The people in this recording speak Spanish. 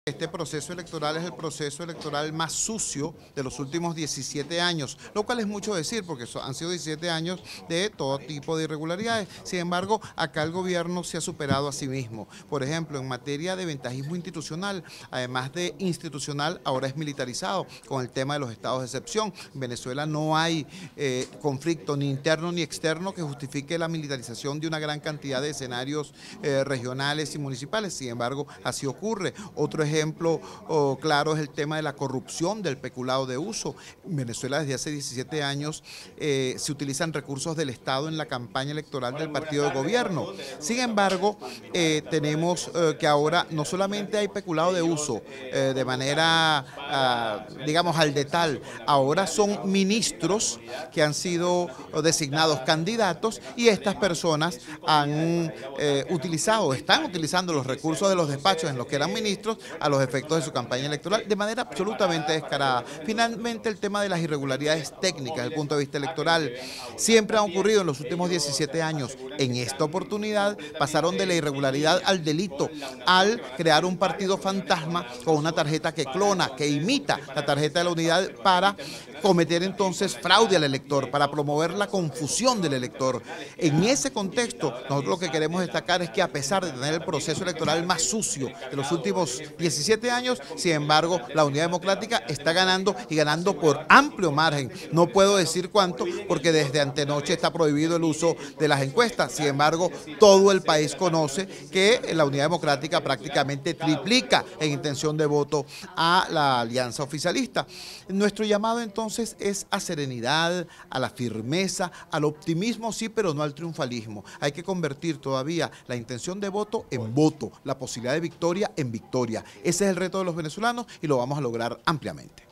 este proceso electoral es el proceso electoral más sucio de los últimos 17 años, lo cual es mucho decir porque han sido 17 años de todo tipo de irregularidades. Sin embargo, acá el gobierno se ha superado a sí mismo. Por ejemplo, en materia de ventajismo institucional, además de institucional, ahora es militarizado con el tema de los estados de excepción. En Venezuela no hay conflicto ni interno ni externo que justifique la militarización de una gran cantidad de escenarios regionales y municipales. Sin embargo, así ocurre. Otro ejemplo claro es el tema de la corrupción, del peculado de uso. En Venezuela desde hace 17 años se utilizan recursos del Estado en la campaña electoral del partido de gobierno. Sin embargo, tenemos que ahora no solamente hay peculado de uso de manera, digamos, al detal, ahora son ministros que han sido designados candidatos y estas personas han están utilizando los recursos de los despachos en los que eran ministros a los efectos de su campaña electoral de manera absolutamente descarada. Finalmente, el tema de las irregularidades técnicas desde el punto de vista electoral siempre han ocurrido en los últimos 17 años. En esta oportunidad pasaron de la irregularidad al delito al crear un partido fantasma con una tarjeta que clona, que imita la tarjeta de la unidad para cometer entonces fraude al elector, para promover la confusión del elector. En ese contexto, nosotros lo que queremos destacar es que a pesar de tener el proceso electoral más sucio de los últimos 17 años, sin embargo, la Unidad Democrática está ganando y ganando por amplio margen. No puedo decir cuánto porque desde antenoche está prohibido el uso de las encuestas. Sin embargo, todo el país conoce que la Unidad Democrática prácticamente triplica en intención de voto a la alianza oficialista. Nuestro llamado entonces es a serenidad, a la firmeza, al optimismo sí, pero no al triunfalismo. Hay que convertir todavía la intención de voto en voto, la posibilidad de victoria en victoria. Ese es el reto de los venezolanos y lo vamos a lograr ampliamente.